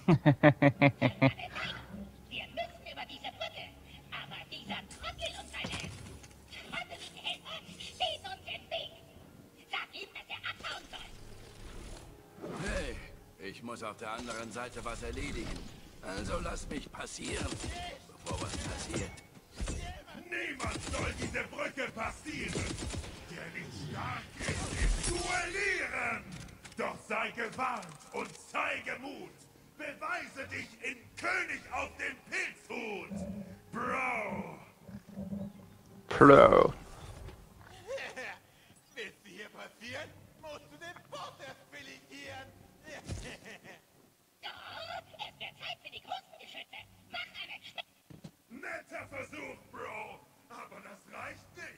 Wir müssen über diese Brücke. Aber dieser Trottel und seine trotteligen Helfer stehen uns im Weg. Sag ihm, dass er abhauen soll. Hey, ich muss auf der anderen Seite was erledigen. Also lass mich passieren, bevor was passiert. Niemand soll diese Brücke passieren. Der nicht stark ist im Duellieren. Doch sei gewarnt und zeige Mut. Beweise dich in König auf dem Pilzhut. Bro. Pro. Willst du hier passieren, musst du den Potter filetieren. Oh, es wird Zeit für die großen Geschütze. Mach einen Schnitt. Netter Versuch, Bro. Aber das reicht nicht.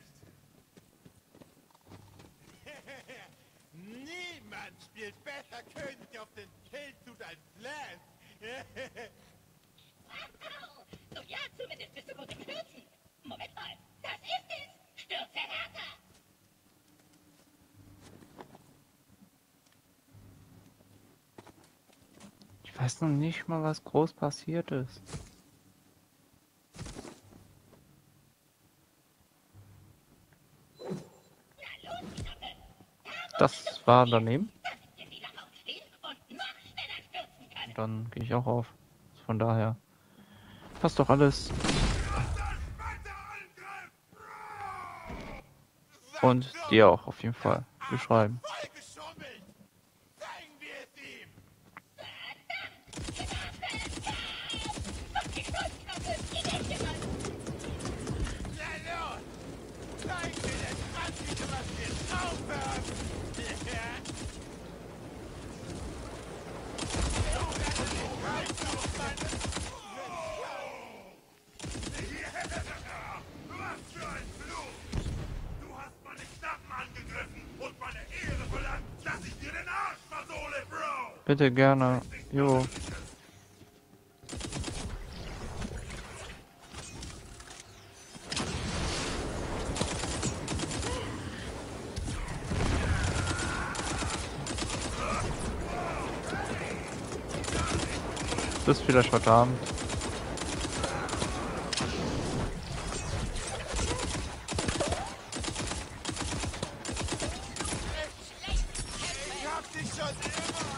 Niemand spielt besser König auf den Pilzhut als Lance. Au. So ja, zumindest bist du gut im Stürzen. Moment mal, das ist es. Stürze härter. Ich weiß noch nicht mal, was groß passiert ist. Das war daneben. Damit wir wieder aufstehen und noch schneller stürzen können. Dann gehe ich auch auf. Von daher passt doch alles. Und dir auch auf jeden Fall. Beschreiben. Voll geschummelt. Zeigen wir es ihm. Na los. Zeigen wir den Anbieter, was wir drauf haben. Was für ein Fluch! Du hast meine Knappen angegriffen und meine Ehre verlangt, dass ich dir den Arsch versohle, Bro! Bitte gerne. Jo. Bis vielleicht heute Abend. Ich hab dich schon immer.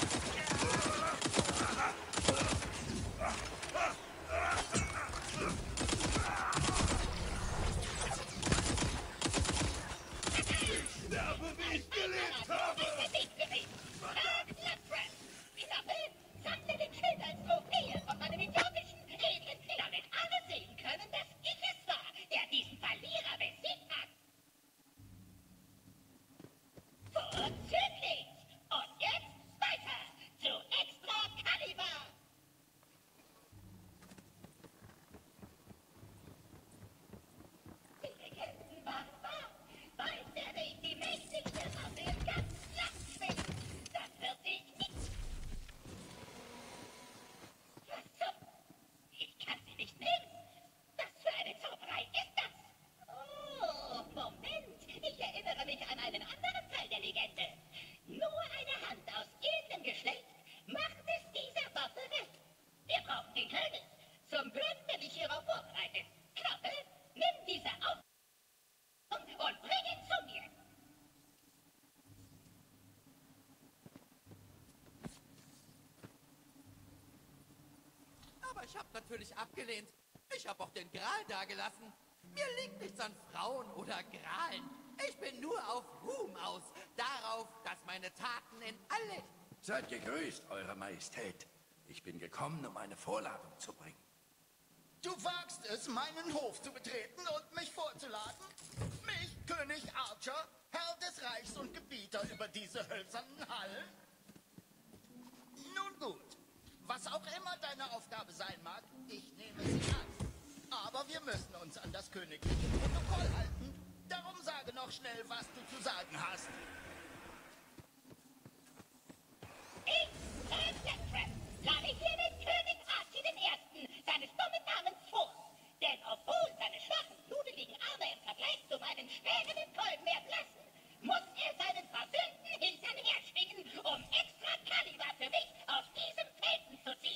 Sterbe, wie ich gelebt habe! Sammle den Schild als Trophäe von meinem idiotischen Alien, damit alle sehen können, dass ich es war, der diesen Verlierer besiegt hat. Vorzüglich! Und jetzt weiter zu Extra Kaliber! Die Legenden waren wahr. Bald werde ich die mächtigste Waffe im ganzen Land schwingen. Das wird sich nicht... Was zum... Ich kann sie nicht nehmen. Was für eine Zauberei ist das? Oh, Moment. Ich erinnere mich an einen anderen Teil der Legende. Nur eine Hand aus edlem Geschlecht macht es dieser Waffe recht. Wir brauchen den König. Zum Glück bin ich hierauf vorbereitet. Knoppe, nimm diese auf und bring ihn zu mir. Aber ich habe natürlich abgelehnt. Ich habe auch den Gral dagelassen. Mir liegt nichts an Frauen oder Gralen. Ich bin nur auf Ruhm aus. Darauf, dass meine Taten in alle... Seid gegrüßt, Eure Majestät. Ich bin gekommen, um eine Vorladung zu bringen. Du wagst es, meinen Hof zu betreten und mich vorzuladen? Mich, König Archer, Herr des Reichs und Gebieter über diese hölzernen Hallen? Nun gut, was auch immer deine Aufgabe sein mag, ich nehme sie an. Aber wir müssen uns an das königliche Protokoll halten. Darum sage noch schnell, was du zu sagen hast. Ich, Settrap, lade hier den König Archie I. seines dummen Namens vor. Denn obwohl seine schwachen, bluteligen Arme im Vergleich zu meinen schweren im Kolben erblassen, muss er seinen versöhnten Hintern herschwingen, um extra Kaliber für mich aus diesem Felsen zu ziehen.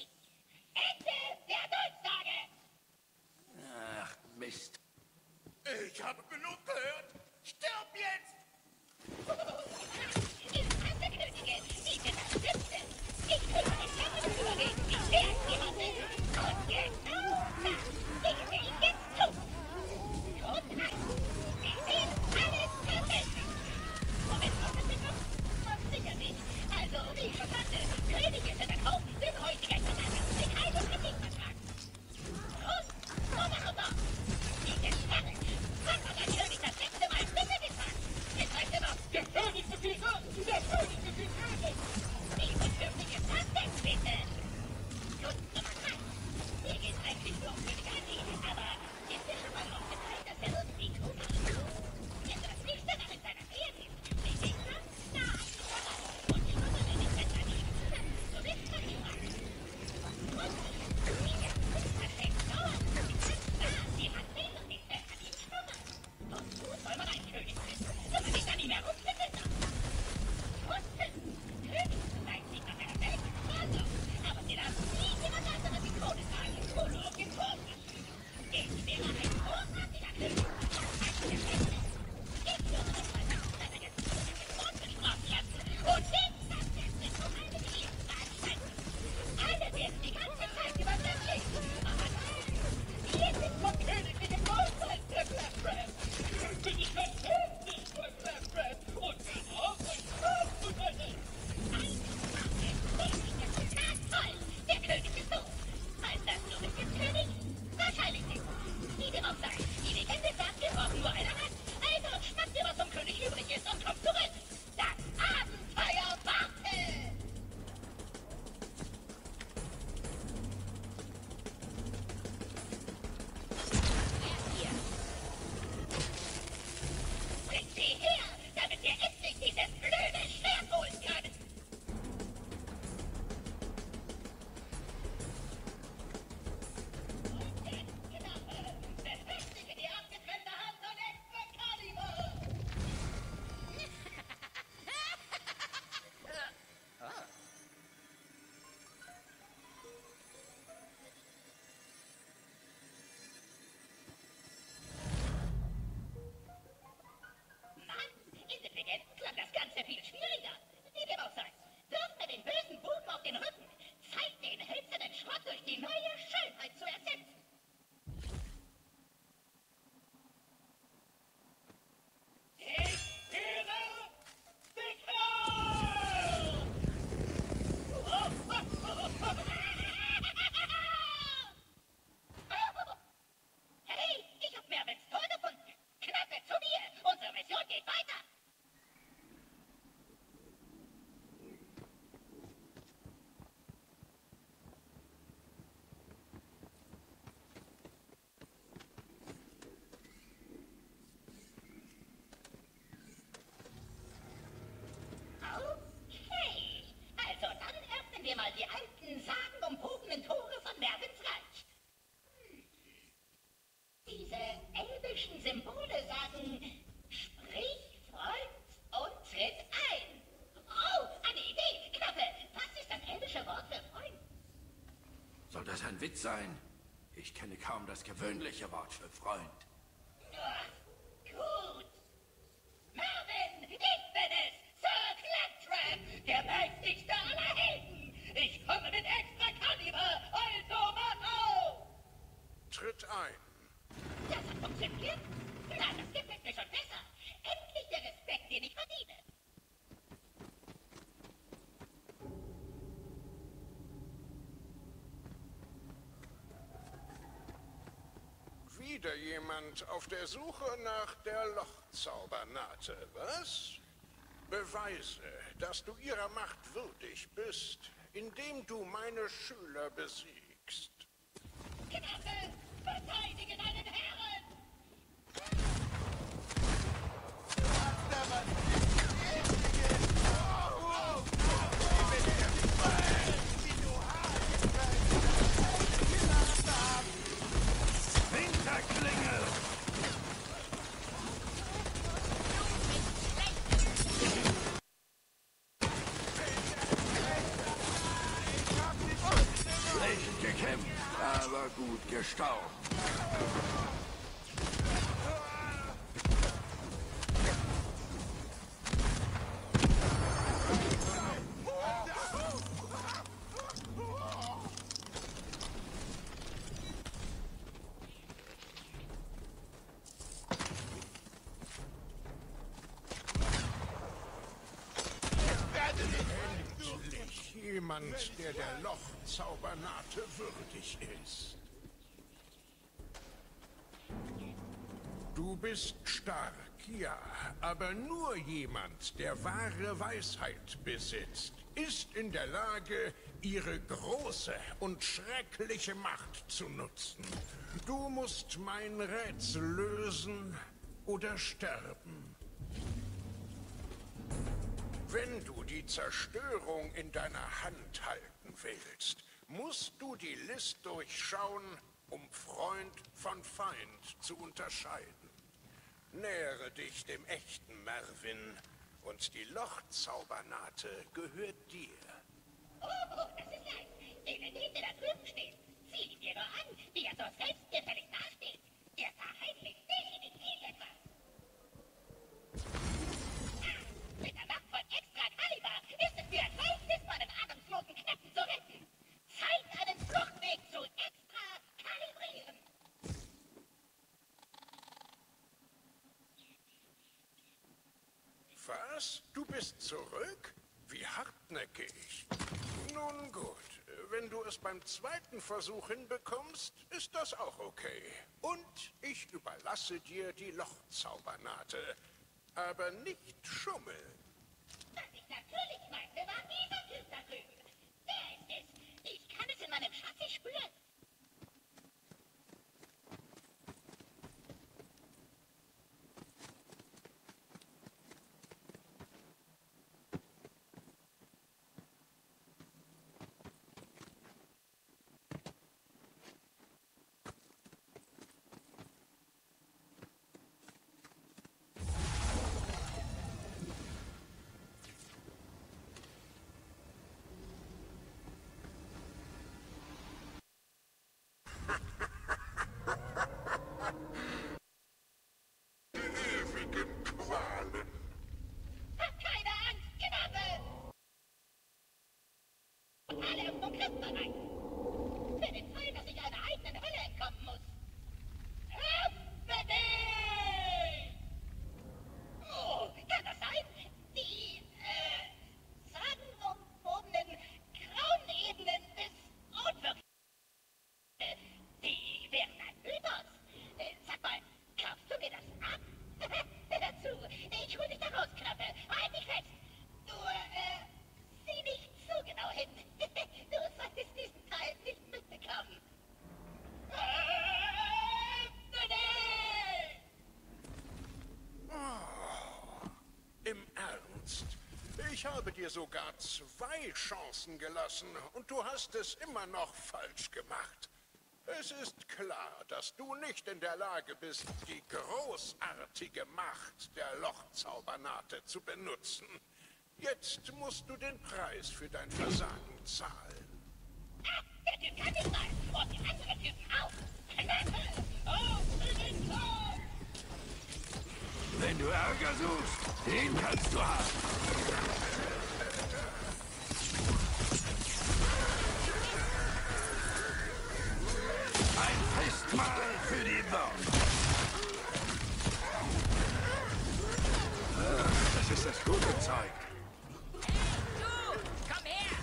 das ein Witz sein? Ich kenne kaum das gewöhnliche Wort für Freund. Ach, gut. Marvin, ich bin es, Sir Claptrap, der mächtigste aller Helden. Ich komme mit extra Kaliber, also mach auf! Tritt ein. Das hat funktioniert? Na, das gefällt mir schon besser. Endlich der Respekt, den ich verdiene. Wieder jemand auf der Suche nach der Lochzaubernate, was? Beweise, dass du ihrer Macht würdig bist, indem du meine Schüler besiegst. Knappe, verteidige deinen Herren! Winterklingel! Schlecht gekämpft, aber gut gestaucht. Endlich jemand, der Lochzaubernate würdig ist. Du bist stark, ja, aber nur jemand, der wahre Weisheit besitzt, ist in der Lage, ihre große und schreckliche Macht zu nutzen. Du musst mein Rätsel lösen oder sterben. Wenn du die Zerstörung in deiner Hand halten willst, musst du die List durchschauen, um Freund von Feind zu unterscheiden. Nähere dich dem echten Mervin und die Lochzaubernate gehört dir. Oh, das ist leicht. Den Elite, der da drüben steht. Sieh ihn dir nur an, wie er so selbstgefällig dasteht. Er verheimlicht definitiv etwas. Mit der Macht von extra Kaliber ist es mir ein leichtes, meinen atemlosen Kneppen zu retten. Zeit, einen Fluchtweg zu extra kalibrieren. Was? Du bist zurück? Wie hartnäckig. Nun gut, wenn du es beim zweiten Versuch hinbekommst, ist das auch okay. Und ich überlasse dir die Lochzaubernate. Aber nicht schummeln. Was ich natürlich meinte, war dieser Typ da drüben. Der ist es. Ich kann es in meinem Schatzi spüren. Ewigen Qualen. Hab keine Angst, Knappe! Und alle Öffnung griffbereit. Für den Fall, dass ich einer eigenen Hölle entkommen muss. Öffne dich! Oh, kann das sein? Die, sagenumwobenen Grauen-Ebenen des Unwirklichen. Die wären ein Mythos. Sag mal, kaufst du mir das ab? Hör zu, ich hol dich da raus, Knappe. Halt dich fest. Nur, sieh nicht zu genau hin. Du solltest diesen Teil nicht mitbekommen. Öffne dich! Oh, im Ernst? Ich habe dir sogar 2 Chancen gelassen und du hast es immer noch falsch gemacht. Es ist klar, dass du nicht in der Lage bist, die großartige Macht der Lochzaubernate zu benutzen. Jetzt musst du den Preis für dein Versagen zahlen. Ah, der Typ kann nicht mal. kannst du haben. Ein Festmahl für die Würmer. Das ist das gute Zeug. Komm her!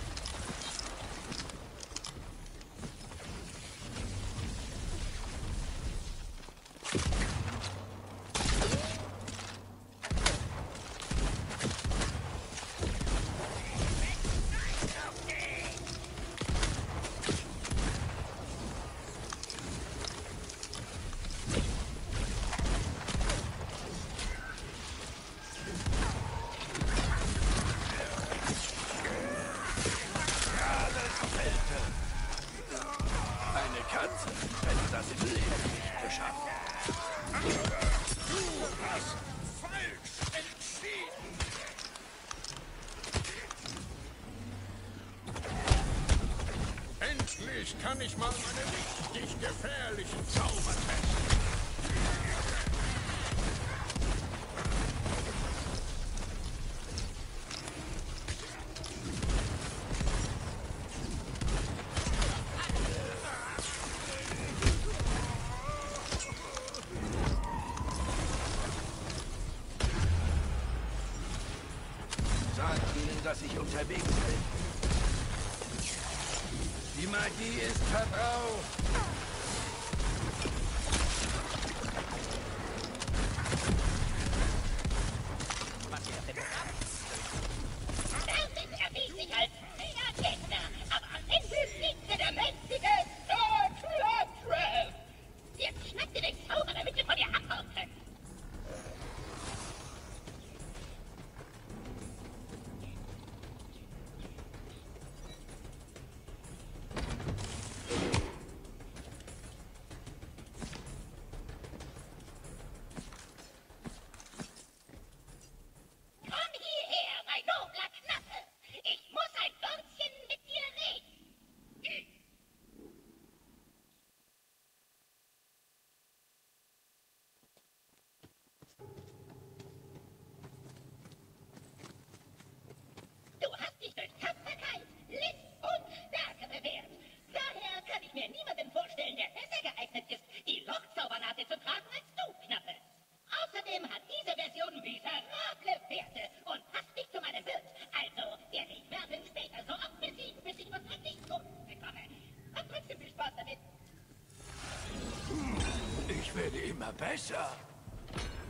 Eine Katze hätte das im Leben nicht geschafft. Du hast falsch entschieden. Endlich kann ich mal meine richtig gefährlichen Zauber testen. Sag ihnen, dass ich unterwegs bin. Die Magie ist verbraucht. Merlin erwies sich als fähiger Gegner, aber am Ende siegte der mächtige George Luttrell. Jetzt schnappt ihr den Zauber, damit wir von ihr abhauen können. Komm hierher, mein nobler Knappe! Ich muss ein Wörtchen mit dir reden! Du hast dich durch Tapferkeit, List und Stärke bewährt. Daher kann ich mir niemanden vorstellen, der besser geeignet ist, die Lochzaubernadel zu tragen als du, Knappe. Außerdem hat diese Version miserable Werte und passt nicht zu meinem Wirt. Also werde ich Merlin später so oft besiegen, bis ich was richtig Gutes bekomme. Hab trotzdem viel Spaß damit. Ich werde immer besser.